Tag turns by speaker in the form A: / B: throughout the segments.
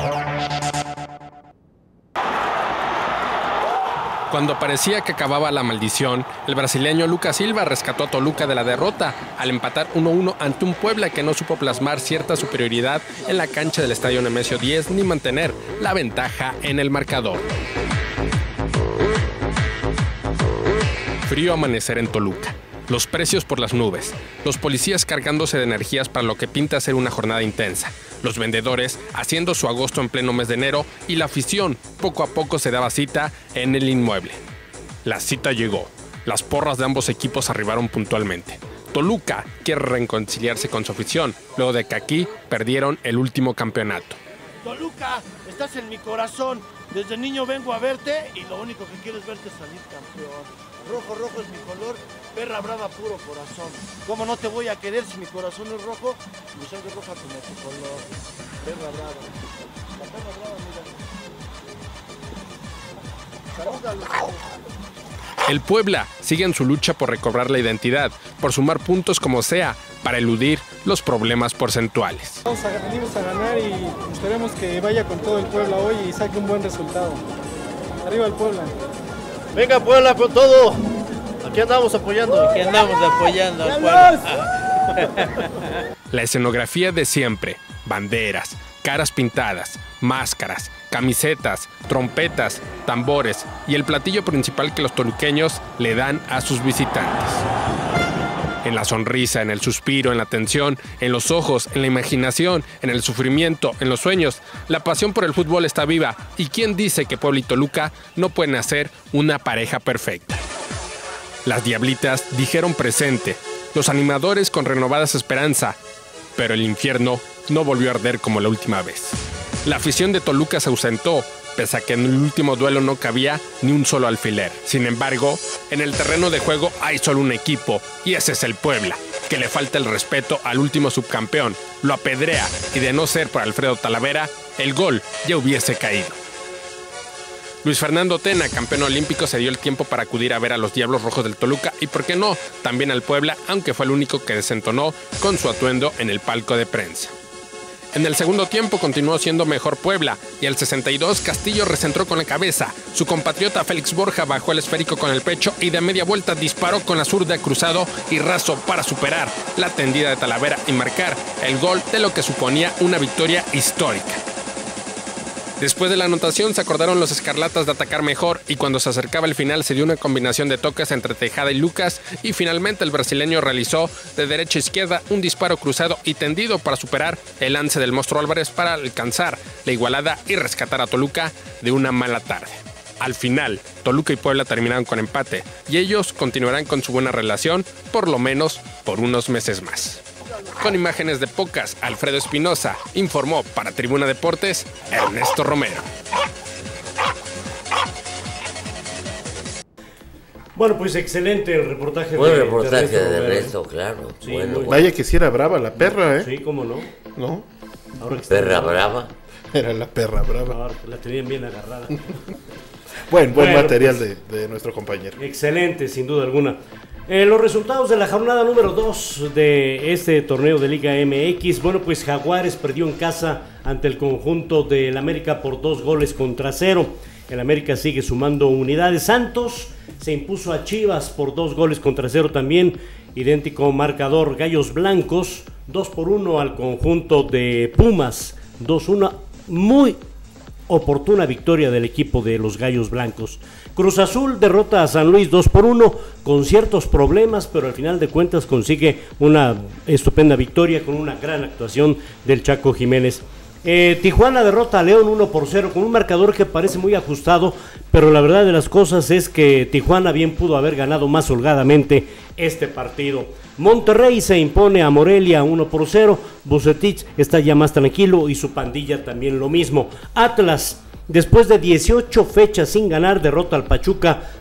A: Cuando parecía que acababa la maldición, el brasileño Lucas Silva rescató a Toluca de la derrota al empatar 1-1 ante un Puebla que no supo plasmar cierta superioridad en la cancha del Estadio Nemesio 10 ni mantener la ventaja en el marcador. Frío amanecer en Toluca. Los precios por las nubes, los policías cargándose de energías para lo que pinta ser una jornada intensa, los vendedores haciendo su agosto en pleno mes de enero y la afición poco a poco se daba cita en el inmueble. La cita llegó, las porras de ambos equipos arribaron puntualmente. Toluca quiere reconciliarse con su afición, luego de que aquí perdieron el último campeonato.
B: Toluca, estás en mi corazón, desde niño vengo a verte y lo único que quiero es verte salir campeón. Rojo, rojo es mi color, perra brava, puro corazón. ¿Cómo no te voy a querer si mi corazón es rojo? Mi sangre es roja como tu color. Perra brava. La perra brava, mira. Salúdalo.
A: El Puebla sigue en su lucha por recobrar la identidad, por sumar puntos como sea, para eludir los problemas porcentuales.
C: Venimos a ganar y esperemos que vaya con todo el Puebla hoy y saque un buen resultado. Arriba el Puebla.
B: Venga Puebla con todo. Aquí andamos apoyando.
D: Aquí andamos apoyando al Puebla.
A: La escenografía de siempre, banderas, caras pintadas, máscaras, camisetas, trompetas, tambores y el platillo principal que los toluqueños le dan a sus visitantes. En la sonrisa, en el suspiro, en la tensión, en los ojos, en la imaginación, en el sufrimiento, en los sueños, la pasión por el fútbol está viva y ¿quién dice que Puebla y Toluca no pueden hacer una pareja perfecta? Las diablitas dijeron presente, los animadores con renovadas esperanza, pero el infierno no volvió a arder como la última vez. La afición de Toluca se ausentó, pese a que en el último duelo no cabía ni un solo alfiler. Sin embargo, en el terreno de juego hay solo un equipo, y ese es el Puebla, que le falta el respeto al último subcampeón, lo apedrea, y de no ser por Alfredo Talavera, el gol ya hubiese caído. Luis Fernando Tena, campeón olímpico, se dio el tiempo para acudir a ver a los Diablos Rojos del Toluca y, por qué no, también al Puebla, aunque fue el único que desentonó con su atuendo en el palco de prensa. En el segundo tiempo continuó siendo mejor Puebla y al 62 Castillo recentró con la cabeza. Su compatriota Félix Borja bajó el esférico con el pecho y de media vuelta disparó con la zurda cruzado y raso para superar la tendida de Talavera y marcar el gol de lo que suponía una victoria histórica. Después de la anotación se acordaron los escarlatas de atacar mejor y cuando se acercaba el final se dio una combinación de toques entre Tejada y Lucas y finalmente el brasileño realizó de derecha a izquierda un disparo cruzado y tendido para superar el lance del Monstruo Álvarez para alcanzar la igualada y rescatar a Toluca de una mala tarde. Al final, Toluca y Puebla terminaron con empate y ellos continuarán con su buena relación por lo menos por unos meses más. Con imágenes de Pocas, Alfredo Espinosa, informó para Tribuna Deportes, Ernesto Romero.
E: Bueno, pues excelente el reportaje.
D: Buen reportaje de Ernesto, claro.
E: Sí,
D: bueno.
F: Vaya que sí era brava la perra, ¿eh?
E: Sí, cómo no.
F: ¿No?
E: Ahora que
D: Perra brava.
F: Era la perra brava.
E: Ahora que la tenían bien agarrada.
F: Buen material
E: pues,
F: de nuestro compañero.
E: Excelente, sin duda alguna. Los resultados de la jornada número 2 de este torneo de Liga MX. Bueno, pues Jaguares perdió en casa ante el conjunto del América por 2-0. El América sigue sumando unidades. Santos se impuso a Chivas por 2-0 también. Idéntico marcador. Gallos Blancos 2-1 al conjunto de Pumas. 2-1. Muy oportuna victoria del equipo de los Gallos Blancos. Cruz Azul derrota a San Luis 2-1 con ciertos problemas, pero al final de cuentas consigue una estupenda victoria con una gran actuación del Chaco Jiménez. Tijuana derrota a León 1-0 con un marcador que parece muy ajustado, pero la verdad de las cosas es que Tijuana bien pudo haber ganado más holgadamente este partido. Monterrey se impone a Morelia 1-0, Bucetich está ya más tranquilo y su pandilla también lo mismo. Atlas, después de 18 fechas sin ganar, derrota al Pachuca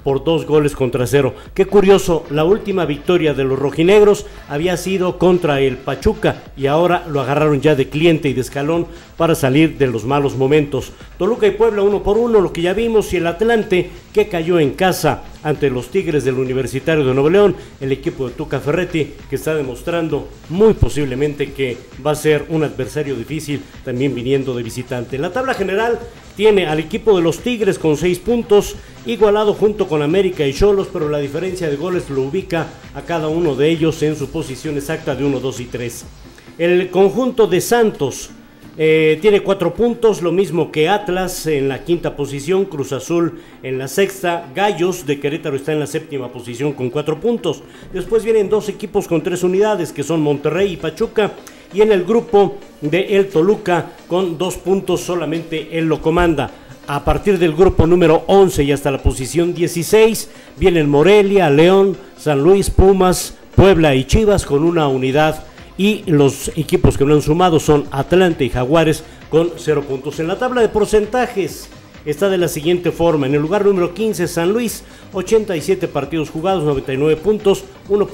E: por 2-0. Qué curioso, la última victoria de los rojinegros había sido contra el Pachuca y ahora lo agarraron ya de cliente y de escalón para salir de los malos momentos. Toluca y Puebla 1-1, lo que ya vimos, y el Atlante que cayó en casa ante los Tigres del Universitario de Nuevo León, el equipo de Tuca Ferretti, que está demostrando muy posiblemente que va a ser un adversario difícil, también viniendo de visitante. La tabla general tiene al equipo de los Tigres con 6 puntos, igualado junto con América y Xolos, pero la diferencia de goles lo ubica a cada uno de ellos en su posición exacta de 1, 2 y 3. El conjunto de Santos tiene 4 puntos, lo mismo que Atlas en la quinta posición, Cruz Azul en la sexta, Gallos de Querétaro está en la séptima posición con 4 puntos. Después vienen 2 equipos con 3 unidades, que son Monterrey y Pachuca, y en el grupo de el Toluca con 2 puntos solamente él lo comanda. A partir del grupo número 11 y hasta la posición 16 vienen Morelia, León, San Luis, Pumas, Puebla y Chivas con 1 unidad. Y los equipos que no han sumado son Atlante y Jaguares con 0 puntos. En la tabla de porcentajes está de la siguiente forma: en el lugar número 15 San Luis, 87 partidos jugados, 99 puntos,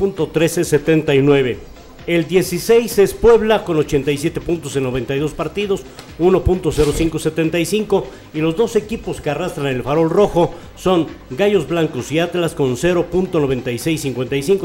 E: 1.1379. El 16 es Puebla con 87 puntos en 92 partidos, 1.0575, y los 2 equipos que arrastran el farol rojo son Gallos Blancos y Atlas con 0.9655,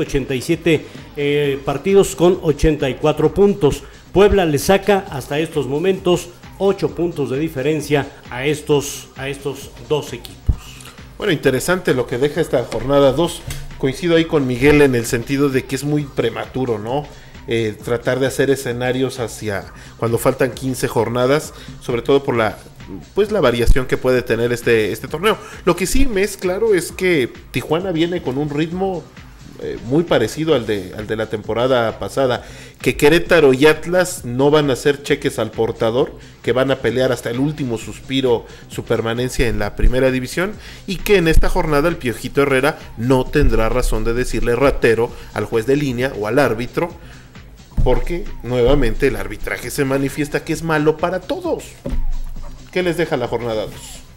E: 87 partidos con 84 puntos. Puebla le saca hasta estos momentos 8 puntos de diferencia a estos 2 equipos.
F: Bueno, interesante lo que deja esta jornada 2. Coincido ahí con Miguel en el sentido de que es muy prematuro, ¿no? Tratar de hacer escenarios hacia cuando faltan 15 jornadas, sobre todo por la variación que puede tener este torneo. Lo que sí me es claro es que Tijuana viene con un ritmo muy parecido al de la temporada pasada, que Querétaro y Atlas no van a hacer cheques al portador, que van a pelear hasta el último suspiro su permanencia en la primera división, y que en esta jornada el Piojito Herrera no tendrá razón de decirle ratero al juez de línea o al árbitro, porque nuevamente el arbitraje se manifiesta que es malo para todos. ¿Qué les deja la jornada 2?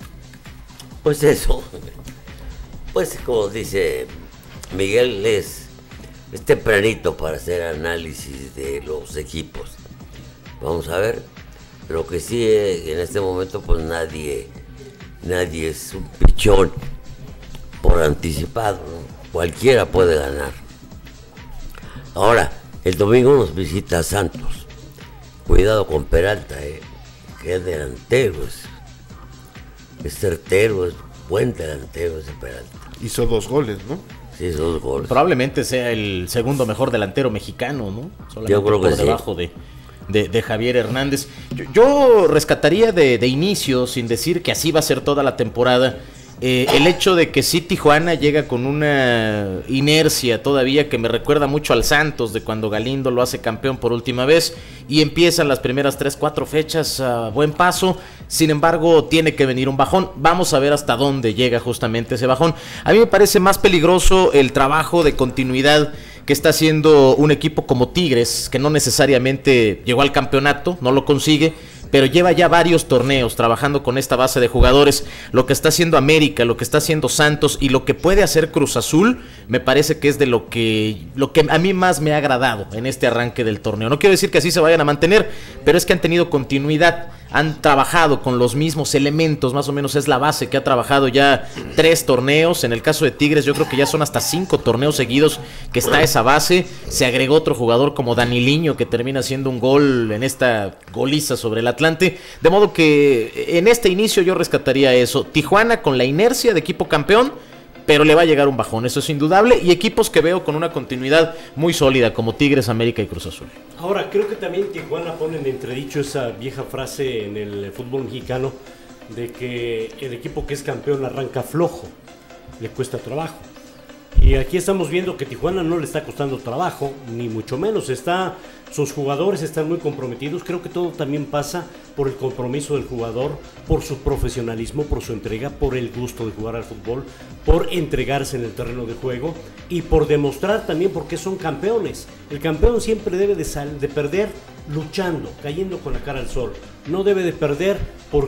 D: Pues eso, pues como dice Miguel, es tempranito para hacer análisis de los equipos. Vamos a ver, lo que sí en este momento pues nadie es un pichón por anticipado, ¿no? Cualquiera puede ganar. Ahora, el domingo nos visita Santos. Cuidado con Peralta, que es delantero, es certero, es buen delantero ese Peralta.
F: Hizo 2 goles, ¿no?
D: Sí, 2 goles.
G: Probablemente sea el segundo mejor delantero mexicano, ¿no? Solamente
D: yo creo que
G: por debajo de Javier Hernández. Yo rescataría de inicio, sin decir que así va a ser toda la temporada, el hecho de que sí Tijuana llega con una inercia todavía que me recuerda mucho al Santos de cuando Galindo lo hace campeón por última vez, y empiezan las primeras 3-4 fechas a buen paso. Sin embargo, tiene que venir un bajón. Vamos a ver hasta dónde llega justamente ese bajón. A mí me parece más peligroso el trabajo de continuidad que está haciendo un equipo como Tigres, que no necesariamente llegó al campeonato, no lo consigue, pero lleva ya varios torneos trabajando con esta base de jugadores. Lo que está haciendo América, lo que está haciendo Santos y lo que puede hacer Cruz Azul, me parece que es de lo que a mí más me ha agradado en este arranque del torneo. No quiero decir que así se vayan a mantener, pero es que han tenido continuidad, han trabajado con los mismos elementos, más o menos es la base que ha trabajado ya 3 torneos. En el caso de Tigres yo creo que ya son hasta 5 torneos seguidos que está esa base. Se agregó otro jugador como Daniliño, que termina haciendo un gol en esta goliza sobre el Atlante, de modo que en este inicio yo rescataría eso. Tijuana con la inercia de equipo campeón, pero le va a llegar un bajón, eso es indudable, y equipos que veo con una continuidad muy sólida como Tigres, América y Cruz Azul.
E: Ahora, creo que también Tijuana pone en entredicho esa vieja frase en el fútbol mexicano de que el equipo que es campeón arranca flojo, le cuesta trabajo. Y aquí estamos viendo que Tijuana no le está costando trabajo, ni mucho menos. Sus jugadores están muy comprometidos. Creo que todo también pasa por el compromiso del jugador, por su profesionalismo, por su entrega, por el gusto de jugar al fútbol, por entregarse en el terreno de juego y por demostrar también por qué son campeones. El campeón siempre debe de perder luchando, cayendo con la cara al sol. No debe de perder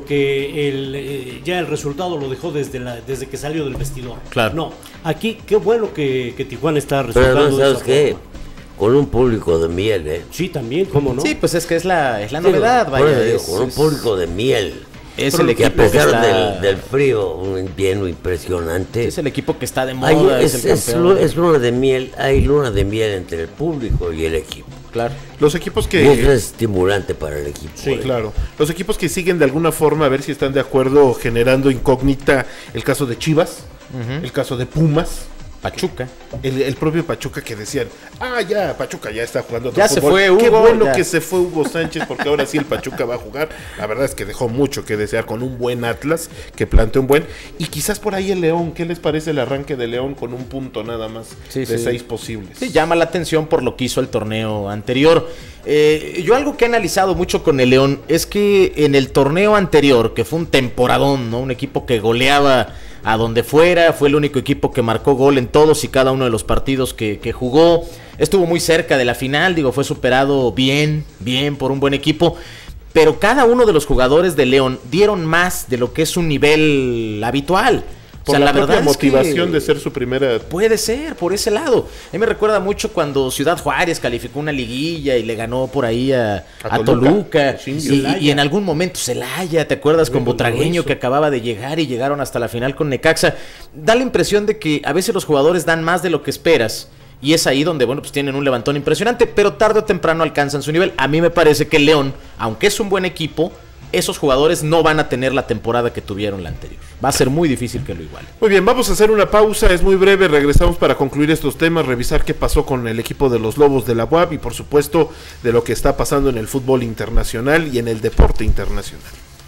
E: porque ya el resultado lo dejó desde que salió del vestidor.
G: Claro.
E: No, aquí qué bueno que Tijuana está
D: Pero
E: resultando
D: no
E: de
D: sabes
E: esa
D: qué,
E: forma.
D: con un público de miel, ¿eh?
E: Sí, también, ¿cómo no?
G: Sí, pues es que es la novedad,
D: Por eso
G: vaya.
D: digo, con un público de miel.
G: Es
D: Pero
G: el
D: que a
G: equipo que
D: pesar
G: está-
D: del frío, un invierno impresionante.
G: Es el equipo que está de
D: hay-
G: moda,
D: es,
G: es el
D: es
G: campeón.
D: lu- es luna de miel, hay luna de miel entre el público y el equipo.
G: Claro.
F: Los equipos
D: Y eso
F: que...
D: es estimulante para el equipo.
F: Sí, claro. Los equipos que siguen de alguna forma, a ver si están de acuerdo, generando incógnita, el caso de Chivas, el caso de Pumas,
G: Pachuca.
F: el propio Pachuca, que decían, ya, Pachuca ya está jugando otro
G: Ya se
F: fútbol.
G: fue
F: Qué
G: Hugo,
F: bueno
G: ya.
F: que se fue Hugo Sánchez, porque ahora sí el Pachuca va a jugar. La verdad es que dejó mucho que desear con un buen Atlas, que planteó un buen, y quizás por ahí el León. ¿Qué les parece el arranque de León con un punto nada más
G: Sí,
F: de
G: sí.
F: 6 posibles?
G: Sí, llama la atención por lo que hizo el torneo anterior. Yo algo que he analizado mucho con el León es que en el torneo anterior, que fue un temporadón, ¿no? Un equipo que goleaba a donde fuera, fue el único equipo que marcó gol en todos y cada uno de los partidos que jugó. Estuvo muy cerca de la final, fue superado bien por un buen equipo. Pero cada uno de los jugadores de León dieron más de lo que es un nivel habitual.
F: Por la propia motivación de ser su primera...
G: Puede ser, por ese lado. A mí me recuerda mucho cuando Ciudad Juárez calificó una liguilla y le ganó por ahí a Toluca.
F: Sí,
G: Y en algún momento Celaya, ¿te acuerdas? Con Butragueño, que acababa de llegar y llegaron hasta la final con Necaxa. Da la impresión de que a veces los jugadores dan más de lo que esperas. Y es ahí donde, pues tienen un levantón impresionante, pero tarde o temprano alcanzan su nivel. A mí me parece que el León, aunque es un buen equipo, esos jugadores no van a tener la temporada que tuvieron la anterior. Va a ser muy difícil que lo igualen.
F: Muy bien, vamos a hacer una pausa, es muy breve, regresamos para concluir estos temas, revisar qué pasó con el equipo de los Lobos de la UAP y por supuesto de lo que está pasando en el fútbol internacional y en el deporte internacional.